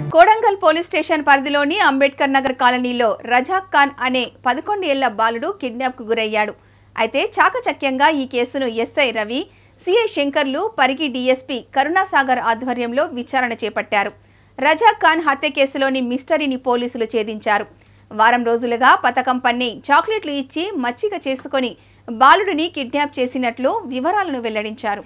Kodangal police station పరిధిలోని అంబేద్కర్ నగర్ కాలనీలో రజాక్ ఖాన్ అనే 11 ఏళ్ల బాలుడు కిడ్నాప్ కు గురయ్యాడు. అయితే చాకచక్యంగా ఈ కేసును ఎస్ఐ రవి, సిఐ శంకర్లు, పరిగి డీఎస్పీ కరుణాసాగర్ ఆధ్వర్యంలో విచారణ చేపట్టారు. రజాక్ ఖాన్ హత్య కేసులోని మిస్టరీని పోలీసులు ఛేదించారు. వారం రోజులుగా పతకం పన్ని చాక్లెట్లు ఇచ్చి మచ్చిక చేసుకొని బాలుడిని కిడ్నాప్ చేసినట్లు వివరాలను వెల్లడించారు.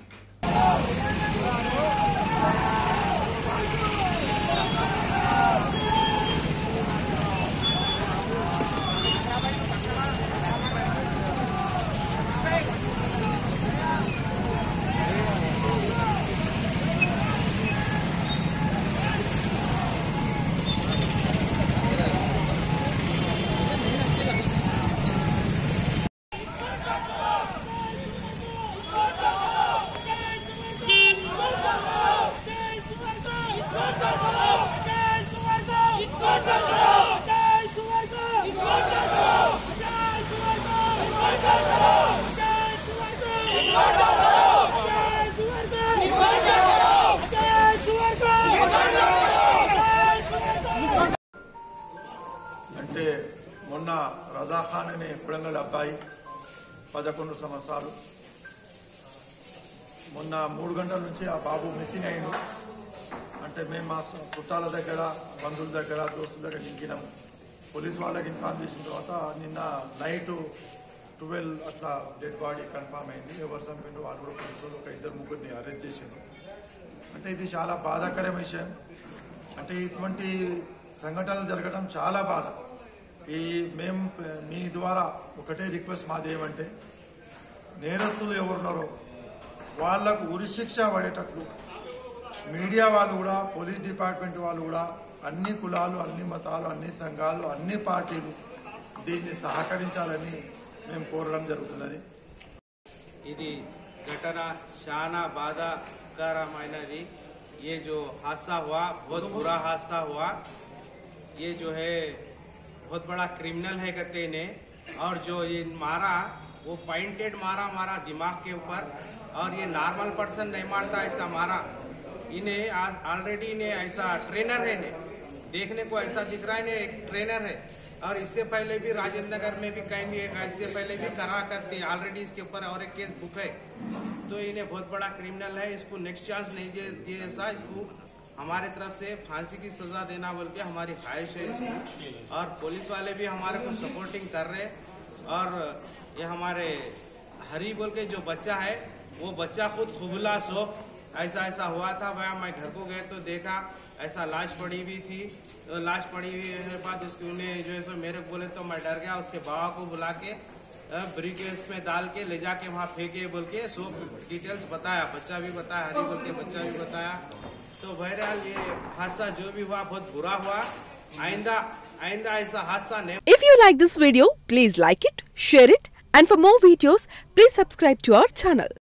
అంటే మొన్న రజాక్ ఖాన్ అనే కొడంగల్ అబ్బాయి 11 సంవత్సరాలు మొన్న 3 గంటల నుంచి ఆ బాబు మిస్సింగ్ అయ్యిండు. అంటే మేము మా చుట్టాల దగ్గర, బంధువుల దగ్గర, దోస్తుల దగ్గర నింకినాము. పోలీసు వాళ్ళకి ఇన్ఫార్మ్ చేసిన తర్వాత నిన్న నైట్ 12 అట్లా డెడ్ బాడీ కన్ఫామ్ అయింది. ఎవరు చంపిండు వాళ్ళు కూడా పోలీసులు ఒక 2-3 అరెస్ట్ చేసిండు. అంటే ఇది చాలా బాధాకరమైన విషయం. అంటే ఇటువంటి సంఘటనలు జరగడం చాలా బాధ. మేము మీ ద్వారా ఒకటే రిక్వెస్ట్ మాది ఏమంటే, నేరస్తులు ఎవరున్నారో వాళ్లకు ఉరిశిక్ష పడేటట్లు మీడియా వాళ్ళు కూడా, పోలీస్ డిపార్ట్మెంట్ వాళ్ళు కూడా, అన్ని కులాలు, అన్ని మతాలు, అన్ని సంఘాలు, అన్ని పార్టీలు దీన్ని సహకరించాలని మేము కోరడం జరుగుతున్నది. ఇది घटना शाना बाधाकरమైనది। ये जो हादसा हुआ बहुत बुरा हादसा हुआ। ये जो है बहुत बड़ा क्रिमिनल है कहते ने, और जो ये मारा वो पॉइंटेड मारा दिमाग के ऊपर, और ये नॉर्मल पर्सन नहीं मारता ऐसा मारा। इन्हें ऑलरेडी इन्हें ऐसा ट्रेनर है, ने देखने को ऐसा दिख रहा है ने एक ट्रेनर है, और इससे पहले भी राजेंद्र नगर में भी कहीं भी इससे पहले भी करा करते ऑलरेडी इसके ऊपर और एक केस बुक है। तो इन्हें बहुत बड़ा क्रिमिनल है, इसको नेक्स्ट चांस नहीं दिए ऐसा, इसको हमारे तरफ से फांसी की सजा देना बोल के हमारी ख्वाहिश है इसको। और पुलिस वाले भी हमारे को सपोर्टिंग कर रहे। और ये हमारे हरी बोल के जो बच्चा है, वो बच्चा खुद खुबला सो ऐसा हुआ था। भैया मैं घर को गए तो देखा ऐसा लाश पड़ी हुई थी। तो लाश पड़ी हुई के बाद उसकी उन्हें जो है सो मेरे बोले तो मैं डर गया। उसके बाबा को बुला के ब्रिकेट में डाल के ले जाके वहाँ फेंके बोल के सब डिटेल्स बताया। बच्चा भी बताया, हरी बोल के बच्चा भी बताया। तो बहरहाल ये हादसा जो भी हुआ बहुत बुरा हुआ। आइंदा ऐसा हादसा नहीं। If you like this video, please like it, share it, and for more videos, please subscribe to our channel.